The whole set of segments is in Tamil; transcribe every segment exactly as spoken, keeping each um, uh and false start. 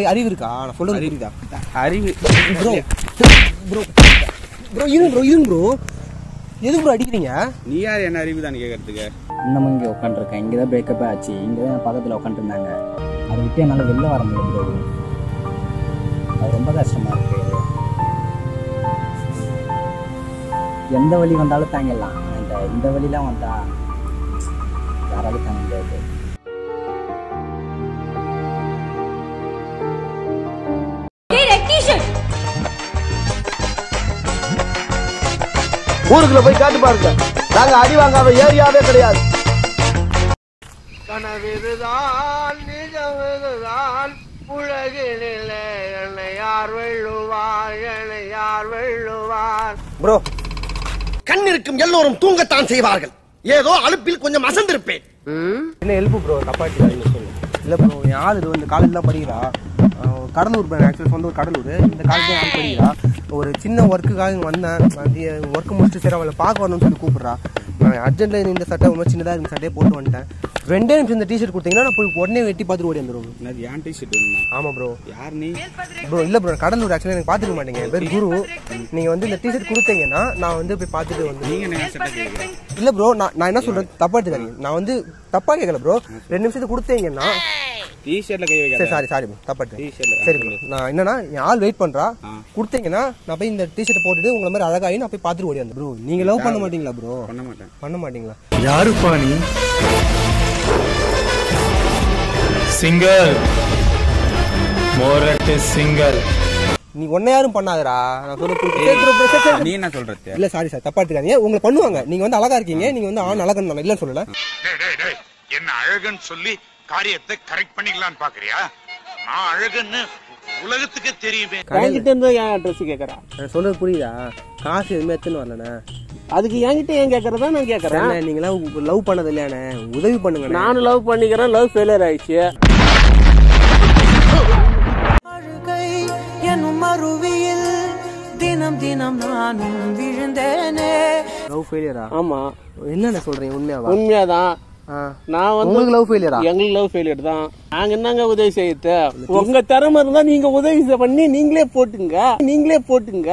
அறிவு இருக்கா? நான் சொல்றது புரியுதா? அறிவு ப்ரோ ப்ரோ ப்ரோ இருங்க ப்ரோ இருங்க ப்ரோ எதுக்கு ப்ரோ அடிக்கிறீங்க? நீ யார் என்ன அறிவு தான் கேட்கறதுக்கு? இன்னமும் இங்கே உட்காந்துருக்கேன். இங்கே தான் பிரேக்கப் ஆச்சு. இங்கே தான் பக்கத்தில் உட்காந்துருந்தாங்க. அதை விட்டு என்னால் வெளில வர முடியல ப்ரோ. அது ரொம்ப கஷ்டமாக இருக்குது. எந்த வழி வந்தாலும் தாங்கிடலாம். இந்த இந்த வழிலாம் வந்தா யாராலும் தாங்க முடியாது. ஊருக்குள்ள போய் காட்டு பாருங்க. நாங்க அடி வாங்காம ஏரியாவே கிடையாது. கனவிதுதான் நிஜமிதுதான் உலகினிலே என்னை யார் வெல்லுவார் என்னை யார் வெல்லுவார். ப்ரோ கண் இருக்கும் எல்லோரும் தூங்கத்தான் செய்வார்கள். ஏதோ அலுப்பில் கொஞ்சம் அசந்திருப்பேன். என்ன ஹெல்ப் ப்ரோ? தப்பாட்டி இல்லை ப்ரோ, என் ஆள் இது வந்து காலேஜ் தான் படிக்கிறா. கடலூர் ஆக்சுவலி சொந்த ஒரு கடலூர். இந்த காலேஜ் தான் ஆள் படிக்கிறா. ஒரு சின்ன ஒர்க்குக்காக வந்தேன். அது ஒர்க்கு முடிச்சுட்டு சரி அவளை பார்க்க வரணும்னு சொல்லி கூப்பிட்றா. நான் அர்ஜென்ட்டில் இந்த சட்டை ரொம்ப சின்னதாக இந்த சட்டையை போட்டு வந்துட்டேன். ரெண்டே நிமிஷம் இந்த டிஷர்ட் கொடுத்தீங்கன்னா நான் போய் உடனே வெட்டி பார்த்துட்டு ஓடி வந்துடுவோம். என்னது ஏன் டிஷர்ட் வேணுமா? ஆமாம் ப்ரோ. யார் நீ ப்ரோ? இல்லை ப்ரோ, கடலூர் ஆக்சுவலி எனக்கு பார்த்துக்க மாட்டேங்க. என் பேர் குரு. நீங்கள் வந்து இந்த டிஷர்ட் கொடுத்தீங்கன்னா நான் வந்து போய் பார்த்துட்டு வந்து. நீங்கள் சட்டை கேட்குறேன்? இல்லை ப்ரோ, நான் நான் என்ன சொல்கிறேன் தப்பா எடுத்துக்காதீங்க. நான் வந்து தப்பாக கேட்கல ப்ரோ. ரெண்டு நிமிஷத்துக்கு கொடுத்தீங்கன்னா டிஷர்ட்ல கை வைக்க. சரி சாரி சாரி ப்ரோ, தப்பாட்டு. சரி ப்ரோ, நான் என்னன்னா என் ஆள் வெயிட் பண்ணுறா. கொடுத்தீங்கன்னா நான் போய் இந்த டிஷர்ட் போட்டுட்டு உங்களை மாதிரி அழகாகி நான் போய் பார்த்துட்டு ஓடி வந்தேன். ப்ரோ நீங்கள் லவ் பண்ண மாட்டீங்களா ப்ரோ? பண்ண மாட்டேன். பண்ண மாட்டீங்களா? யாருப்பா நீ? சிங்கிள் மோரட் சிங்கிள். நீ ஒன்ன யாரும் பண்ணாதடா. நான் சொல்ல நீ என்ன சொல்றது? இல்ல சாரி சார், தப்பா எடுத்துக்காதீங்க. உங்களை பண்ணுவாங்க. நீங்க வந்து அழகா இருக்கீங்க. நீங்க வந்து ஆண் அழகன்னு நான் இல்ல சொல்லல. என்ன அழகுன்னு சொல்லி காரியத்தை கரெக்ட் பண்ணிக்கலாம்னு பாக்குறியா? நான் அழகுன்னு உலகத்துக்கு தெரியுமே. என்கிட்ட இருந்து ஏன் அட்ரஸ் கேக்குறா? சொல்றது புரியுதா? காசு எதுவுமே எடுத்துன்னு வரலண்ணே. அதுக்கு என்கிட்ட ஏன் கேக்குறதா? நான் கேக்குறேன். நீங்க லவ் பண்ணது இல்லையானே, உதவி பண்ணுங்க. நானும் லவ் பண்ணிக்கிறேன். லவ் ஃபெயிலியர் ஆயிடுச்சு. எனும் அருவியில் தினம் தினம் நானும் விழுந்தேனே. லவ் ஃபெயிலியரா? ஆமா. என்னென்ன சொல்றீங்க? உண்மையாவா? உண்மையாதான். நான் வந்து உங்களுக்கு லவ் ஃபெயிலியரா? எங்களுக்கு லவ் ஃபெயிலியர் தான். நாங்க என்னங்க உதவி செய்யறது? உங்க திறமை இருந்தா நீங்க உதவி பண்ணி நீங்களே போட்டுங்க. நீங்களே போட்டுங்க.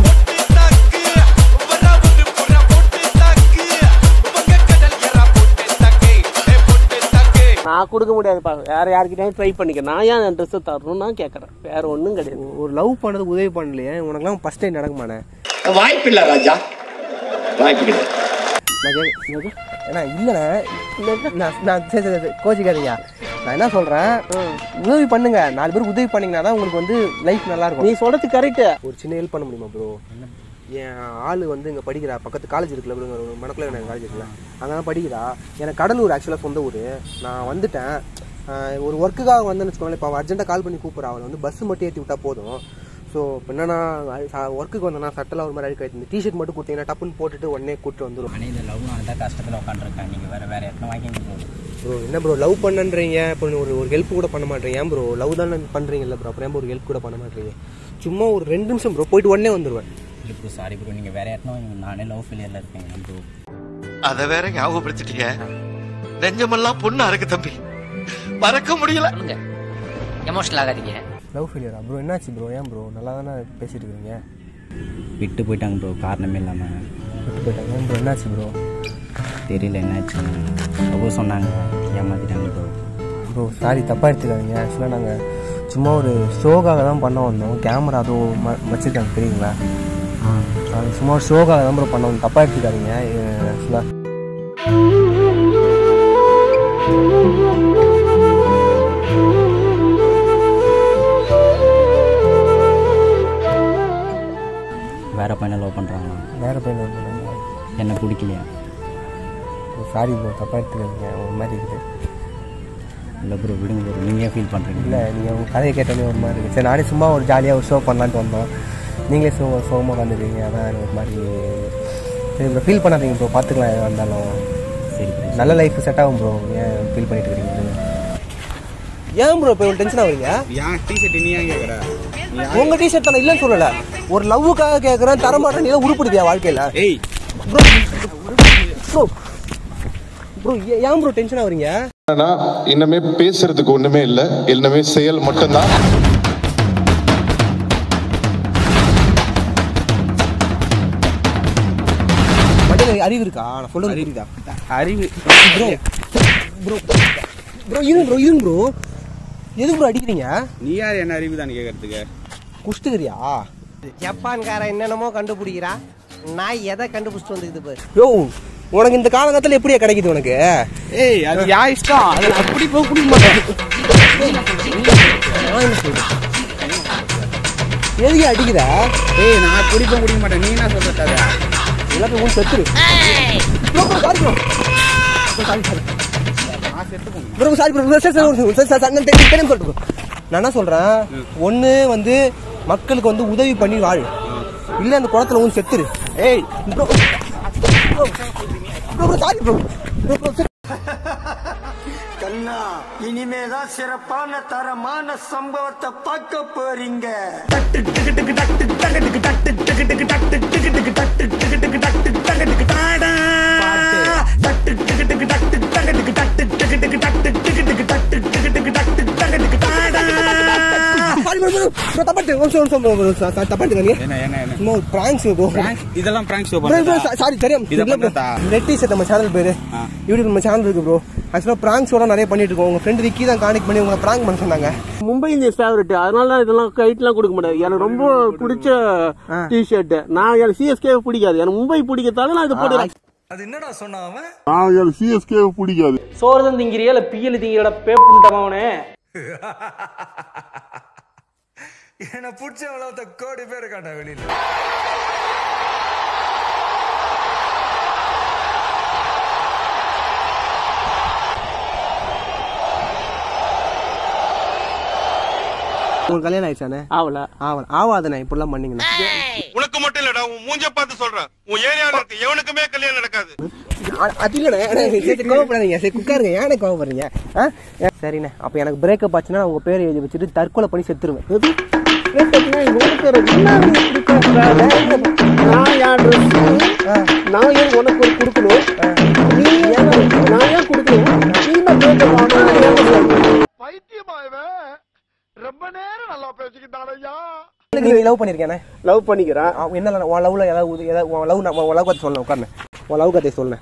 நான் கொடுக்க முடியாதுப்பா. வேற யாருக்கிட்டையும் ட்ரை பண்ணிக்க. நான் ஏன் ட்ரெஸ் தரணும் நான் கேட்கறேன். வேற ஒண்ணும் கிடையாது. ஒரு லவ் பண்ணது உதவி பண்ணலையே உனக்குலாம் ஃபர்ஸ்ட் டைம் நடக்குமானே? வாய்ப்பு இல்ல ராஜா, வாய்ப்பு இல்லை. ஏன்னா இல்லைண்ணே, நான் கோச்சிக்காதீங்க. நான் என்ன சொல்றேன், உதவி பண்ணுங்க. நாலு பேருக்கு உதவி பண்ணீங்கன்னா தான் உங்களுக்கு வந்து லைஃப் நல்லா இருக்கும். நீ சொல்றது கரெக்ட். ஒரு சின்ன ஹெல்ப் பண்ண முடியுமா ப்ரோ? என் ஆள் வந்து இங்கே படிக்கிறா. பக்கத்து காலேஜ் இருக்குல்ல ப்ரோ, மணக்குள்ள எனக்கு காலேஜ் இருக்குல்ல, அங்கே தான் படிக்கிறா. எனக்கு கடலூர் ஆக்சுவலாக சொந்த ஊர். நான் வந்துட்டேன். ஒரு ஒர்க்குக்காக வந்தேன்னு வச்சுக்கோங்களேன். இப்போ அவள் அர்ஜென்ட்டாக கால் பண்ணி கூப்பிட்றா. அவளை வந்து பஸ் மட்டும் ஏற்றி விட்டா போதும். ஸோ இப்போ என்னன்னா ஒர்க்குக்கு வந்தேன்னா சட்டெல்லாம் ஒரு மாதிரி அழுக்க ஆயிடுச்சு. டிஷர்ட் மட்டும் கொடுத்தீங்கன்னா டப்புன்னு போட்டுட்டு உடனே கூப்பிட்டு வந்துடும். ஆனால் இந்த லவ் நான் தான் கஷ்டத்தில் உட்காந்துருக்கேன். நீங்கள் வேறு வேறு இடத்துல வாங்கிங்க ப்ரோ. ப்ரோ என்ன ப்ரோ லவ் பண்ணுன்றீங்க, இப்போ ஒரு ஒரு ஹெல்ப் கூட பண்ண மாட்டேங்க. ஏன் ப்ரோ லவ் தானே பண்ணுறீங்கல்ல ப்ரோ, அப்புறம் ஒரு ஹெல்ப் கூட பண்ண மாட்டேங்க. சும்மா ஒரு ரெண்டு நிமிஷம் ப்ரோ, போயிட்டு உடனே வந்துடுவேன். இல்லை ப்ரோ, சாரி ப்ரோ, நீங்கள் வேறு இடத்துல நானே லவ் ஃபெயிலியரில் இருக்கேங்க ப்ரோ. அதை வேற ஞாபகப்படுத்திட்டீங்க. நெஞ்சமெல்லாம் பொண்ணா இருக்கு தம்பி, மறக்க முடியல. எமோஷனல் ஆகாதீங்க. லவ் ஃபெயிலியரா ப்ரோ? என்னாச்சு ப்ரோ? ஏன் ப்ரோ நல்லா தானே பேசிட்டு இருக்கீங்க? விட்டு போயிட்டாங்க ப்ரோ, காரணமே இல்லாமல் விட்டு போயிட்டாங்க. ஏன் ப்ரோ என்னாச்சு ப்ரோ? தெரியல என்னாச்சு. ரொம்ப சொன்னாங்க, ஏமாத்திட்டாங்க ப்ரோ. ப்ரோ சாரி, தப்பாக எடுத்துக்காதீங்க. ஆக்சுவலாக நாங்கள் சும்மா ஒரு ஷோக்காக தான் பண்ண வந்தோம். கேமரா அதுவும் ம வச்சுருக்காங்க தெரியுங்களா? அது சும்மா ஒரு ஷோக்காக தான் ப்ரோ பண்ண வந்தோம். தப்பாக எடுத்துக்காதீங்க. ஆக்சுவலாக வேறு பையனை லவ் பண்ணுறாங்களா? வேறு பையனை லவ் பண்ணுறாங்களா? என்ன பிடிக்கலையா? சாரி ப்ரோ, தப்பாக எடுத்துக்காதீங்க. ஒரு மாதிரி இருக்குது. இல்லை ப்ரோ, விடுங்க ப்ரோ. நீங்கள் ஃபீல் பண்ணுறீங்க? இல்லை, நீங்கள் உங்கள் கதையை கேட்டோன்னே ஒரு மாதிரி இருக்குது. சரி, நானே சும்மா ஒரு ஜாலியாக ஒரு ஷோ பண்ணலான்ட்டு வந்தோம். நீங்களே ஷோ ஷோமாக வந்துடுவீங்க. அதான் ஒரு மாதிரி. சரி ப்ரோ, ஃபீல் பண்ணாதீங்க ப்ரோ, பார்த்துக்கலாம். எதாக இருந்தாலும் சரி, நல்ல லைஃப் செட் ஆகும் ப்ரோ. ஏன் ஃபீல் பண்ணிட்டு இருக்கீங்க? ஏன் ப்ரோ இப்போ டென்ஷன் ஆகுறீங்க? ஏன் டிஷர்ட் நீ ஏன் கேட்குற? உங்கள் டிஷர்ட் தானே இல்லைன்னு சொல்லலை. ஒரு லவ்வுக்காக கேட்குறேன், தர மாட்டேன். நீ தான் உருப்பிடுவியா வாழ்க்கையில்? ஏய் ப்ரோ ப்ரோ ப்ரோ ஏன் ப்ரோ டென்ஷன் ஆகுறீங்க? இன்னமே பேசுறதுக்கு ஒண்ணுமே இல்லை, எல்லாமே செயல் மட்டும்தான். அறிவு இருக்கா? நான் சொல்றது அறிவுதா அறிவு ப்ரோ ப்ரோ ப்ரோ இருங்க ப்ரோ இருங்க ப்ரோ எதுக்கு ப்ரோ அடிக்கிறீங்க? நீ யார் என்ன அறிவு தான் கேட்கறதுக்கு? குஷ்டுகிறியா? ஜப்பான்காரன் என்னென்னமோ கண்டுபிடிக்கிறா, நான் எதை கண்டுபிடிச்சிட்டு வந்துக்குது பாரு. யோ உனக்கு இந்த காலகட்டத்தில் எப்படியா கிடைக்குது உனக்கு? ஏய் அது யா இஷ்டம், அது அப்படி போய் குடிக்க மாட்டேன். எதுக்கு அடிக்கிற? ஏய் நான் குடிப்பேன் குடிக்க மாட்டேன், நீ என்ன சொல்ற? கதை எல்லாத்தையும் ஊன் செத்துரு. Bro bro sorry bro sorry sorry நான் செத்து போங்க. Bro sorry bro sir sir sir sir நான் தெரியும் சொல்லிட்டு நான் என்ன சொல்கிறேன், ஒன்று வந்து மக்களுக்கு வந்து உதவி பண்ணி வாழ், இல்லை அந்த குளத்துல ஊன் செத்துரு. ஏய் bro bro bro sorry bro bro bro கண்ணா, இனிமேதான் சிறப்பான தரமான சம்பவத்தை பார்க்க போறீங்க. என்ன என்ன என்ன சும்மா ஒரு pranks bro. prank இதெல்லாம் prank show bro பண்றதா? சாரி தெரியும் இத பண்ணதா? ரெட்டி செட் நம்ம சேனல் பேரு யூடியூப் நம்ம சேனல் இருக்கு ப்ரோ. ஆக்சுவலா pranks ஓட நிறைய பண்ணிட்டு இருக்கோம். உங்க ஃப்ரெண்ட் ரிக்கி தான் கான்டாக்ட் பண்ணி உங்களை prank பண்ண சொன்னாங்க. மும்பை இந்தியன்ஸ் ஃபேவரட், அதனால இதெல்லாம் கைட்லாம் கொடுக்க மாட்டாரு. எனக்கு ரொம்ப பிடிச்ச டிஷர்ட். நான் எனக்கு சிஎஸ்கே பிடிக்காது, எனக்கு மும்பை பிடிக்கிறதால நான் இது போடுறேன். அது என்னடா சொன்னா அவன்? நான் எனக்கு சிஎஸ்கே பிடிக்காது. சோறுதான் திங்கிறியா இல்ல பியல் திங்கிறடா பேப்புண்டவனே. என்ன பிடிச்சவள கோடி பேர் காட்டா வெளியில. உங்களுக்கு கல்யாணம் ஆயிடுச்சானே? ஆவல ஆவல ஆவாதண்ணே இப்படிலாம் பண்ணீங்கன்னா. உனக்கு மட்டும் இல்லடா, உன் மூஞ்ச பார்த்து சொல்றேன், உன் ஏரியால இருக்க எவனுக்குமே கல்யாணம் நடக்காது. அது இல்லைண்ணே, கோவப்படாதீங்க. சரி குக்காருங்க, ஏனே கோவப்படுறீங்க? சரிண்ணே, அப்போ எனக்கு பிரேக்கப் ஆச்சுன்னா உங்க பேர் எழுதி வச்சுட்டு தற்கொலை பண்ணி செத்துருவேன். நான் என் ட்ரெஸ் நான் ஏன் உனக்கு ஒரு கொடுக்கணும்? நீ நான் ஏன் கொடுக்கணும்? ரொம்ப நேரம் நல்லா பேசிக்கிட்டாரையா. நீ லவ் பண்ணிருக்கேனே? லவ் பண்ணிக்கிறேன். என்ன உன் லவ்ல ஏதாவது ஏதாவது லவ் உன் லவ் கதை சொல்ல உட்கார்னேன். உன் லவ் கதை சொல்ல.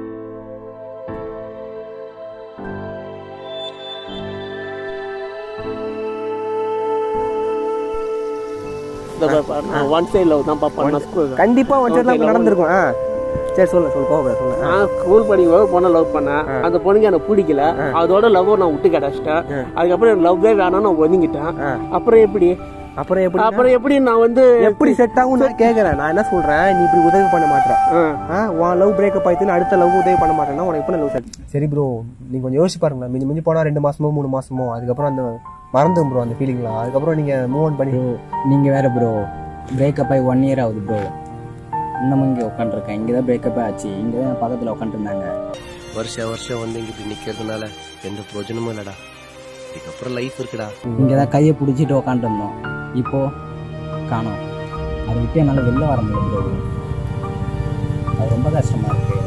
ஒன் சைடு லவ் தான் பாப்பா. கண்டிப்பா ஒன் சைடு லவ் நடந்திருக்கும். சரி சொல்ல சொல்ல கோவப்பட சொல்ல. நான் ஸ்கூல் படிக்கும் பொண்ணை லவ் பண்ணேன். அந்த பொண்ணுக்கு எனக்கு பிடிக்கல, அதோட லவ் நான் விட்டு கிடைச்சிட்டேன். அதுக்கப்புறம் எனக்கு லவ்வே வேணாம்னு நான் ஒதுங்கிட்டேன். அப்புறம் எப்படி அப்புறம் எப்படி அப்புறம் எப்படி நான் வந்து எப்படி செட் ஆகும் நான் கேக்குறேன். நான் என்ன சொல்றேன், நீ இப்படி உதவி பண்ண மாட்டேன். உன் லவ் பிரேக்கப் ஆயிடுச்சுன்னு அடுத்த லவ் உதவி பண்ண மாட்டேன்னா உனக்கு எப்படி லவ் செட்? சரி ப்ரோ, நீங்க கொஞ்சம் யோசிச்சு பாருங்களேன். மிஞ்சி மிஞ்சி போனா ரெண்டு மாசமோ மூணு மாசமோ, அதுக்கப்புறம் அந்த மறந்துடும் ப்ரோ அந்த ஃபீலிங்லாம். அதுக்கப்புறம் நீங்க மூவ் ஆன் பண்ணி. நீங்க வேற ப்ரோ, பிரேக்கப் ஆகி ஒன் இயர் ஆகுது ப்ரோ. இன்னமும் இங்கே உட்காந்துருக்கேன். இங்கே தான் பிரேக்கப் ஆச்சு. இங்கே தான் பக்கத்தில் உட்காந்துருந்தாங்க. வருஷம் வருஷம் வந்து இங்கிட்டு நிக்கிறதுனால எந்த பிரயோஜனமும் இல்லடா. இதுக்கப்புறம் லைஃப் இருக்குடா. இங்கே தான் கையை பிடிச்சிட்டு உட்காந்துருந்தோம். இப்போ காணோம். அதை விட்டு என்னால் வெளில வர முடியல ப்ரோ. அது ரொம்ப கஷ்டமா இருக்கு.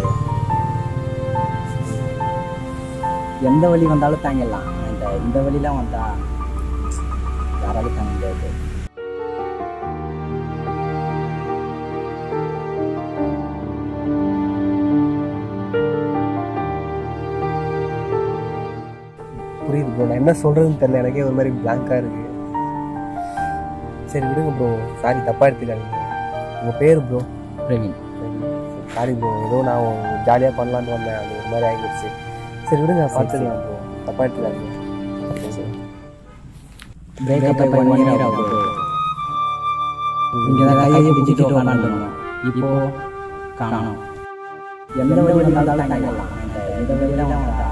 எந்த வழி வந்தாலும் தாங்கிடலாம், இந்த இந்த வழிலாம் வந்தா யாராலும் தாங்க முடியாது. புரியுது ப்ரோ, நான் என்ன சொல்றதுன்னு தெரியல. எனக்கே ஒரு மாதிரி பிளாங்கா இருக்கு. சரி விடுங்க ப்ரோ, சாரி தப்பா எடுத்துக்காதீங்க. உங்க பேரு ப்ரோ? பிரவீன். சாரி ப்ரோ, ஏதோ நான் ஜாலியாக பண்ணலான்னு வந்தேன், அது ஒரு மாதிரி ஆகிடுச்சு. சரி விடுங்க, பார்த்துக்கலாம் ப்ரோ, தப்பா எடுத்துக்காதீங்க. பிரேக்கப் ஆகி ஒன் இயர் ஆகுது ப்ரோ. இங்கே தான் கையை பிடிச்சிட்டு உட்காந்துருந்தோம். இப்போ காணோம். எந்த வழி வந்தாலும் தாங்கிடலாம், இந்த வழியெல்லாம்